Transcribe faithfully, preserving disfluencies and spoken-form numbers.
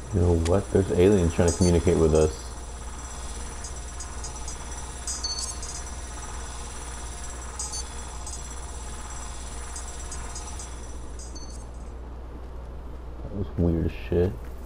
You know what? There's aliens trying to communicate with us. That was weird as shit.